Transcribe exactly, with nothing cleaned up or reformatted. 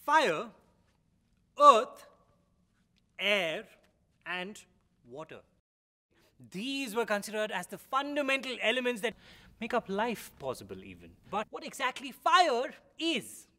fire, earth, air, and water. These were considered as the fundamental elements that make up life possible even. But what exactly fire is?